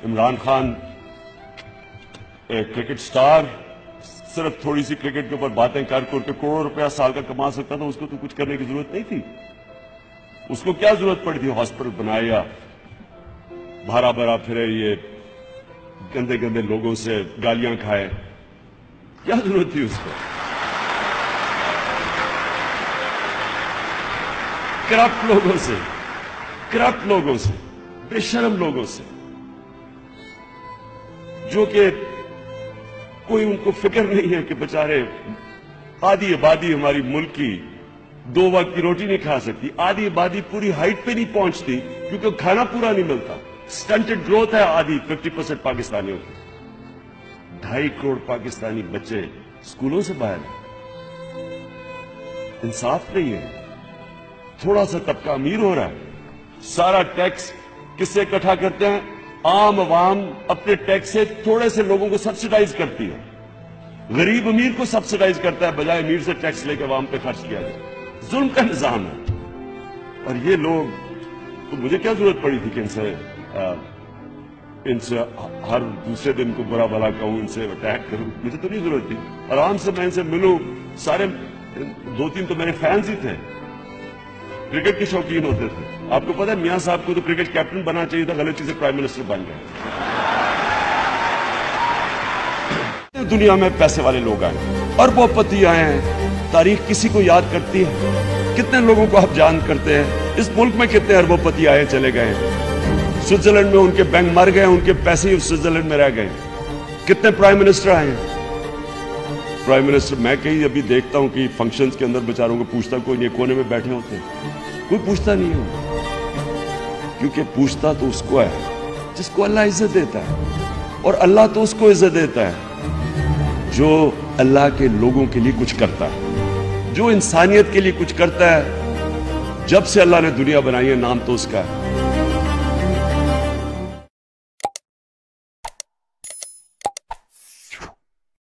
इमरान खान एक cricket star सिर्फ थोड़ी सी क्रिकेट के ऊपर बातें कर करके करोड़ों रुपया साल का कमा सकता था। उसको तो कुछ करने की जरूरत नहीं थी। उसको क्या जरूरत पड़ी थी हॉस्पिटल बनाए या भरा भरा फिरे, ये गंदे गंदे लोगों से गालियां खाए? क्या जरूरत थी उसको? करप्ट लोगों से, बेशर्म लोगों से, जो कि कोई उनको फिक्र नहीं है कि बेचारे आधी आबादी हमारी मुल्क की 2 वक्त की रोटी नहीं खा सकती। आधी आबादी पूरी हाइट पे नहीं पहुंचती क्योंकि खाना पूरा नहीं मिलता। स्टंटेड ग्रोथ है आधी 50% पाकिस्तानियों की। 2.5 करोड़ पाकिस्तानी बच्चे स्कूलों से बाहर हैं। इंसाफ नहीं है। थोड़ा सा तबका अमीर हो रहा है, सारा टैक्स किससे इकट्ठा करते हैं? आम आवाम अपने टैक्स से थोड़े से लोगों को सब्सिडाइज करती है। गरीब अमीर को सब्सिडाइज करता है बजाय अमीर से टैक्स लेकर आवाम पे खर्च किया जाए। जुल्म का निजाम है। और ये लोग, तो मुझे क्या जरूरत पड़ी थी कि इनसे हर दूसरे दिन को बुरा भला कहूं, इनसे अटैक करूं? मुझे तो नहीं जरूरत थी। आराम से मैं इनसे मिलूं। सारे 2-3 तो मेरे फैंस ही थे, क्रिकेट के शौकीन होते थे। आपको पता है मियां साहब को तो क्रिकेट कैप्टन बनना चाहिए था, गलती से प्राइम मिनिस्टर बन गए। दुनिया में पैसे वाले लोग आए, अरबोपति आए हैं। तारीख किसी को याद करती है? कितने लोगों को आप जान करते हैं? इस मुल्क में कितने अरबोपति आए चले गए? स्विट्जरलैंड में उनके बैंक मर गए, उनके पैसे ही स्विट्जरलैंड में रह गए। कितने प्राइम मिनिस्टर आए? प्राइम मिनिस्टर मैं कहीं अभी देखता हूं कि फंक्शंस के अंदर बेचारों को पूछता कोई नहीं, कोने में बैठे होते हैं, कोई पूछता नहीं है। क्योंकि पूछता तो उसको है जिसको अल्लाह इज्जत देता है, और अल्लाह तो उसको इज्जत देता है जो अल्लाह के लोगों के लिए कुछ करता है, जो इंसानियत के लिए कुछ करता है। जब से अल्लाह ने दुनिया बनाई है नाम तो उसका है।